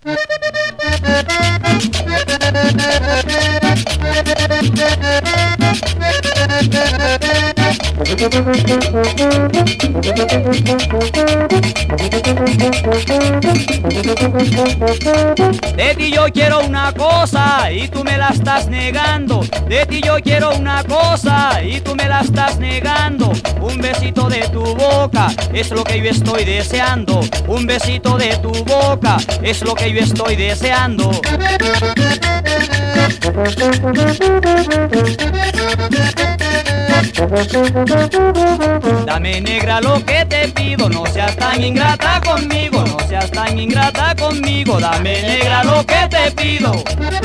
De ti yo quiero una cosa y tú me la estás negando. De ti yo quiero una cosa y tú me la estás negando. Un besito de tu boca es lo que yo estoy deseando. Un besito de tu boca es lo que yo estoy deseando. Dame, negra, lo que te pido, no seas tan ingrata conmigo, no seas tan ingrata conmigo. Dame, negra, lo que te pido.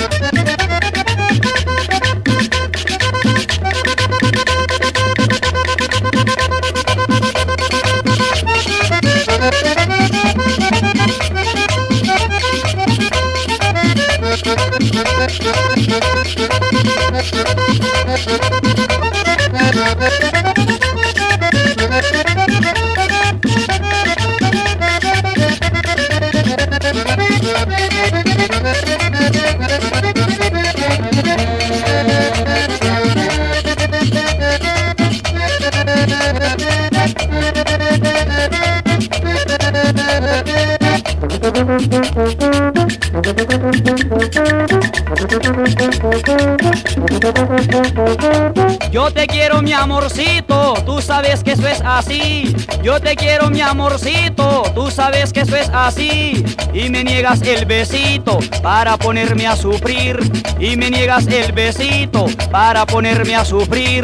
Yo te quiero, mi amorcito, tú sabes que eso es así. Yo te quiero, mi amorcito, tú sabes que eso es así. Y me niegas el besito para ponerme a sufrir. Y me niegas el besito para ponerme a sufrir.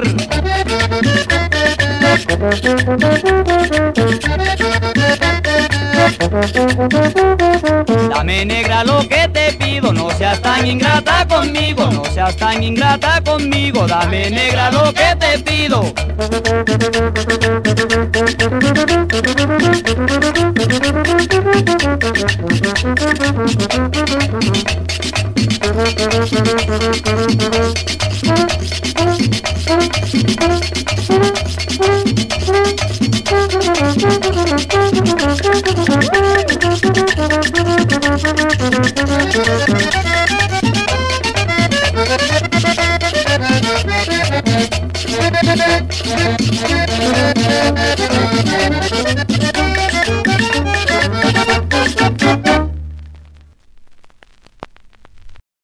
Dame, negra, lo que te pido, no seas tan ingrata conmigo, no seas tan ingrata conmigo. Dame, negra, lo que te pido.